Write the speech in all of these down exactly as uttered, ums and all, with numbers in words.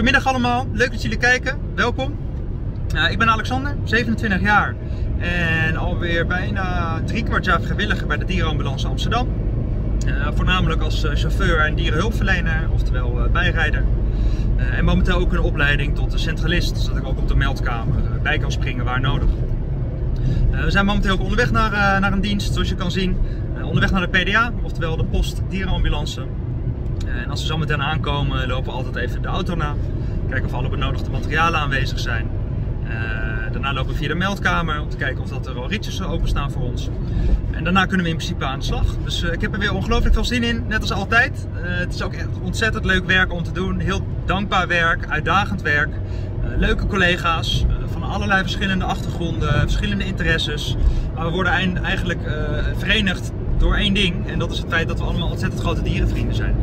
Goedemiddag allemaal, leuk dat jullie kijken, welkom. Uh, ik ben Alexander, zevenentwintig jaar en alweer bijna drie kwart jaar vrijwilliger bij de Dierenambulance Amsterdam. Uh, voornamelijk als uh, chauffeur en dierenhulpverlener, oftewel uh, bijrijder. Uh, en momenteel ook een opleiding tot de centralist, zodat ik ook op de meldkamer uh, bij kan springen waar nodig. Uh, we zijn momenteel ook onderweg naar, uh, naar een dienst, zoals je kan zien. Uh, onderweg naar de P D A, oftewel de post dierenambulance. En als we zo meteen aankomen, lopen we altijd even de auto na. Kijken of alle benodigde materialen aanwezig zijn. Uh, daarna lopen we via de meldkamer om te kijken of dat er al ritjes openstaan voor ons. En daarna kunnen we in principe aan de slag. Dus uh, ik heb er weer ongelooflijk veel zin in, net als altijd. Uh, het is ook echt ontzettend leuk werk om te doen. Heel dankbaar werk, uitdagend werk. Uh, leuke collega's uh, van allerlei verschillende achtergronden, verschillende interesses. Maar we worden eigenlijk uh, verenigd door één ding. En dat is het feit dat we allemaal ontzettend grote dierenvrienden zijn.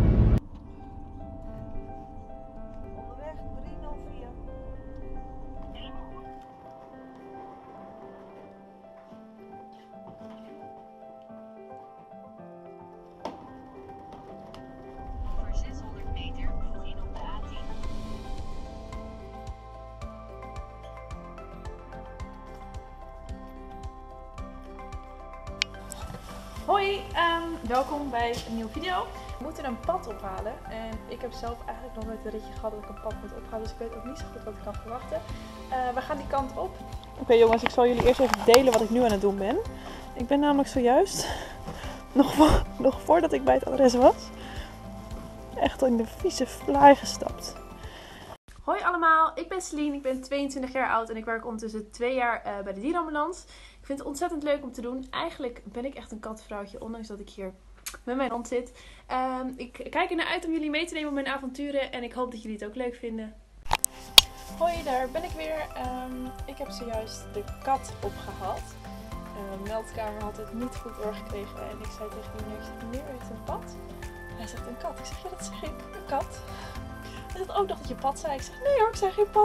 Hoi, um, welkom bij een nieuwe video. We moeten een pad ophalen en ik heb zelf eigenlijk nog nooit een ritje gehad dat ik een pad moet ophalen, dus ik weet ook niet zo goed wat ik kan verwachten. Uh, we gaan die kant op. Oké okay, jongens, ik zal jullie eerst even delen wat ik nu aan het doen ben. Ik ben namelijk zojuist, nog, voor, nog voordat ik bij het adres was, echt in de vieze vlaai gestapt. Hoi allemaal, ik ben Celine, ik ben tweeëntwintig jaar oud en ik werk ondertussen twee jaar uh, bij de dierenambulance. Ik vind het ontzettend leuk om te doen. Eigenlijk ben ik echt een kattenvrouwtje, ondanks dat ik hier met mijn hond zit. Um, ik kijk er naar uit om jullie mee te nemen op mijn avonturen en ik hoop dat jullie het ook leuk vinden. Hoi, daar ben ik weer. Um, ik heb zojuist de kat opgehaald. Uh, de meldkamer had het niet goed doorgekregen en ik zei tegen meneer, meneer, u heeft een pad? Hij zegt een kat. Ik zeg, ja dat zeg ik, een kat. Hij zegt ook nog dat je pad zei. Ik zeg, nee hoor, ik zei geen pad.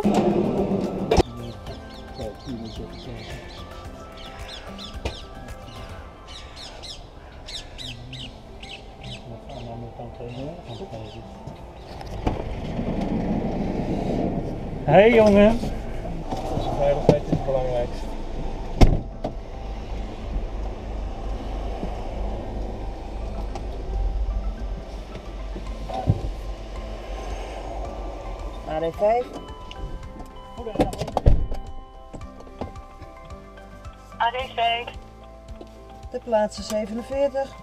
Hey jongen! Onze veiligheid is het belangrijkste. A D vijf. A D vijf. Ter plaatse zevenenveertig.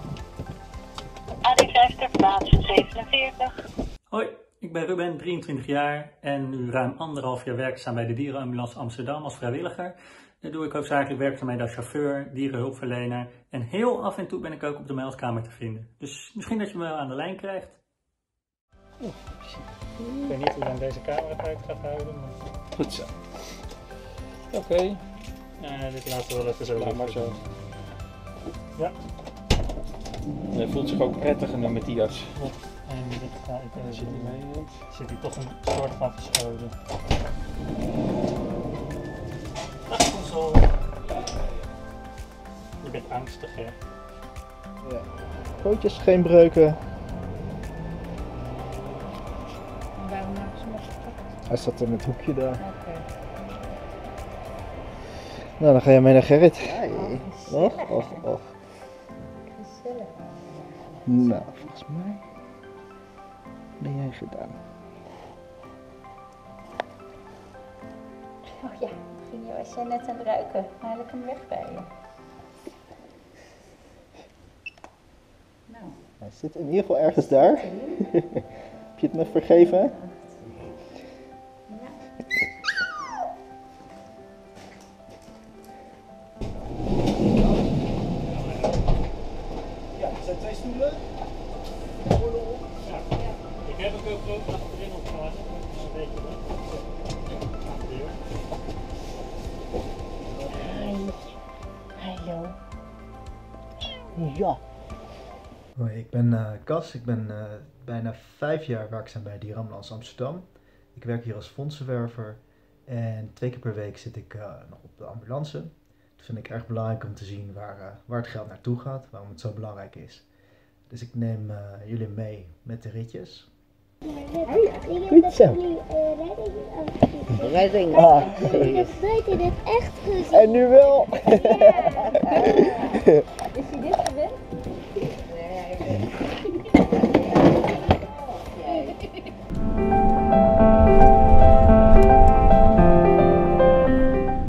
A D vijf ter plaatse zevenenveertig. Hoi, ik ben Ruben, drieëntwintig jaar en nu ruim anderhalf jaar werkzaam bij de Dierenambulance Amsterdam als vrijwilliger. Daar doe ik hoofdzakelijk werkzaamheden als chauffeur, dierenhulpverlener en heel af en toe ben ik ook op de meldkamer te vinden. Dus misschien dat je me aan de lijn krijgt. Oeh, ik weet niet hoe lang deze camera tijd gaat houden, maar... Goed zo. Oké. Okay. Uh, dit laten we wel even zo. Laat maar zo. Ja. Hij voelt zich ook prettiger nu met die jas. Ja. En dit ga ik even zit hier mee. Zit hier toch een soort van verscholen. Dag console. Je bent angstig hè? Ja. Pootjes, geen breuken. Waarom maken ze nog gepakt? Hij zat in het hoekje daar. Oké. Okay. Nou, dan ga je mee naar Gerrit. Hey. Och, och, och. Gezellig. Nou, volgens mij ben jij gedaan. Oh ja, ging je, was jij net aan het ruiken. Haal ik hem weg bij je. Nou. Hij zit in ieder geval ergens daar. Heb je het me vergeven? Ja, er zijn twee stoelen. Ja. Ik heb ook ook groot achterin opgehangen. Dan weet je wel. Hallo. Ja. Hoi, ik ben uh, Cas. Ik ben uh, bijna vijf jaar werkzaam bij Dierenambulance Amsterdam. Ik werk hier als fondsenwerver en twee keer per week zit ik uh, nog op de ambulance. Dat vind ik erg belangrijk om te zien waar, uh, waar het geld naartoe gaat, waarom het zo belangrijk is. Dus ik neem uh, jullie mee met de ritjes. Goed zo. redding. Ah, Ik heb nooit in het echt gezien. en nu wel. Ja.